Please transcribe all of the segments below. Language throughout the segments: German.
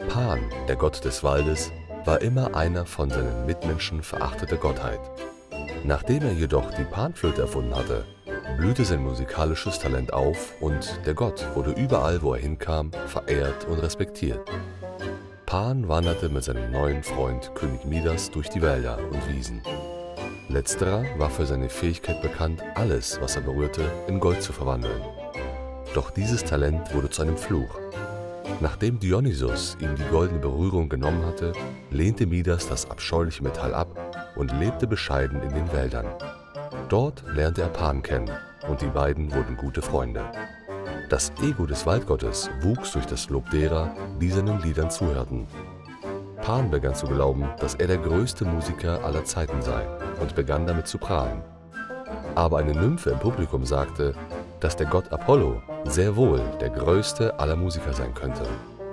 Pan, der Gott des Waldes, war immer einer von seinen Mitmenschen verachtete Gottheit. Nachdem er jedoch die Panflöte erfunden hatte, blühte sein musikalisches Talent auf und der Gott wurde überall, wo er hinkam, verehrt und respektiert. Pan wanderte mit seinem neuen Freund König Midas durch die Wälder und Wiesen. Letzterer war für seine Fähigkeit bekannt, alles, was er berührte, in Gold zu verwandeln. Doch dieses Talent wurde zu einem Fluch. Nachdem Dionysos ihm die goldene Berührung genommen hatte, lehnte Midas das abscheuliche Metall ab und lebte bescheiden in den Wäldern. Dort lernte er Pan kennen und die beiden wurden gute Freunde. Das Ego des Waldgottes wuchs durch das Lob derer, die seinen Liedern zuhörten. Pan begann zu glauben, dass er der größte Musiker aller Zeiten sei und begann damit zu prahlen. Aber eine Nymphe im Publikum sagte, dass der Gott Apollo sehr wohl der größte aller Musiker sein könnte.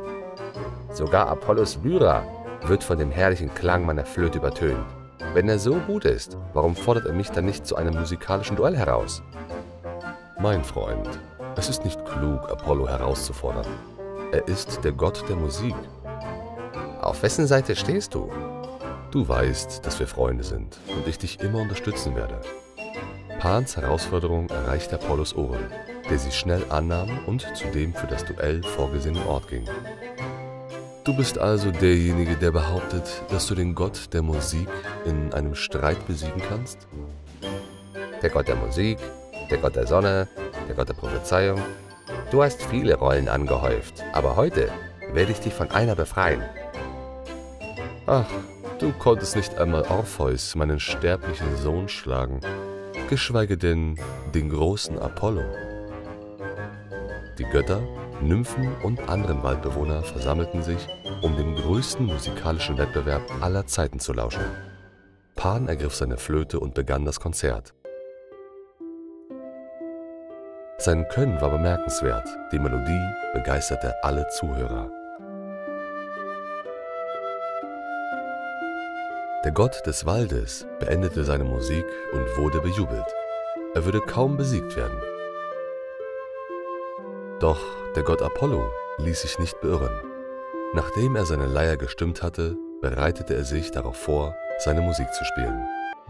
Sogar Apollos Lyra wird von dem herrlichen Klang meiner Flöte übertönt. Wenn er so gut ist, warum fordert er mich dann nicht zu einem musikalischen Duell heraus? Mein Freund, es ist nicht klug, Apollo herauszufordern. Er ist der Gott der Musik. Auf wessen Seite stehst du? Du weißt, dass wir Freunde sind und ich dich immer unterstützen werde. Pans Herausforderung erreichte Apollos Ohren, der sie schnell annahm und zu dem für das Duell vorgesehenen Ort ging. Du bist also derjenige, der behauptet, dass du den Gott der Musik in einem Streit besiegen kannst? Der Gott der Musik, der Gott der Sonne, der Gott der Prophezeiung. Du hast viele Rollen angehäuft, aber heute werde ich dich von einer befreien. Ach, du konntest nicht einmal Orpheus, meinen sterblichen Sohn, schlagen, geschweige denn den großen Apollo. Die Götter, Nymphen und anderen Waldbewohner versammelten sich, um dem größten musikalischen Wettbewerb aller Zeiten zu lauschen. Pan ergriff seine Flöte und begann das Konzert. Sein Können war bemerkenswert, die Melodie begeisterte alle Zuhörer. Der Gott des Waldes beendete seine Musik und wurde bejubelt. Er würde kaum besiegt werden. Doch der Gott Apollo ließ sich nicht beirren. Nachdem er seine Leier gestimmt hatte, bereitete er sich darauf vor, seine Musik zu spielen.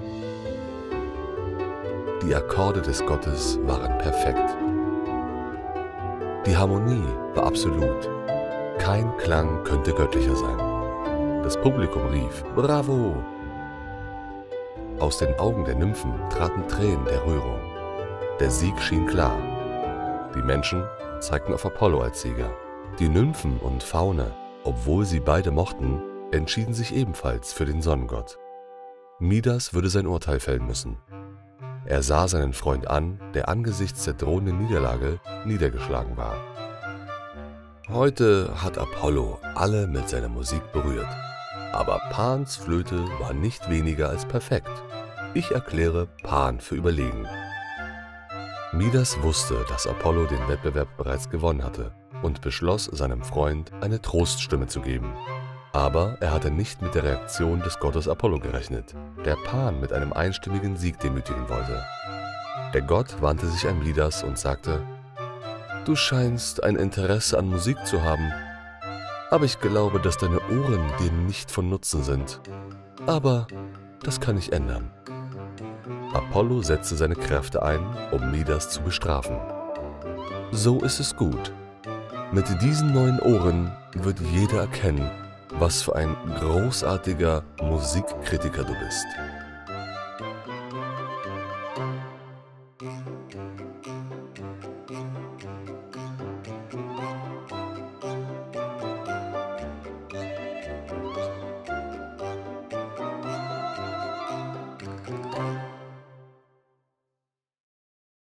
Die Akkorde des Gottes waren perfekt. Die Harmonie war absolut. Kein Klang könnte göttlicher sein. Das Publikum rief »Bravo!« Aus den Augen der Nymphen traten Tränen der Rührung. Der Sieg schien klar. Die Menschen zeigten auf Apollo als Sieger. Die Nymphen und Faune, obwohl sie beide mochten, entschieden sich ebenfalls für den Sonnengott. Midas würde sein Urteil fällen müssen. Er sah seinen Freund an, der angesichts der drohenden Niederlage niedergeschlagen war. Heute hat Apollo alle mit seiner Musik berührt. Aber Pans Flöte war nicht weniger als perfekt. Ich erkläre Pan für überlegen. Midas wusste, dass Apollo den Wettbewerb bereits gewonnen hatte und beschloss, seinem Freund eine Troststimme zu geben. Aber er hatte nicht mit der Reaktion des Gottes Apollo gerechnet, der Pan mit einem einstimmigen Sieg demütigen wollte. Der Gott wandte sich an Midas und sagte: »Du scheinst ein Interesse an Musik zu haben, aber ich glaube, dass deine Ohren dir nicht von Nutzen sind. Aber das kann ich ändern.« Apollo setzte seine Kräfte ein, um Midas zu bestrafen. »So ist es gut. Mit diesen neuen Ohren wird jeder erkennen, was für ein großartiger Musikkritiker du bist.«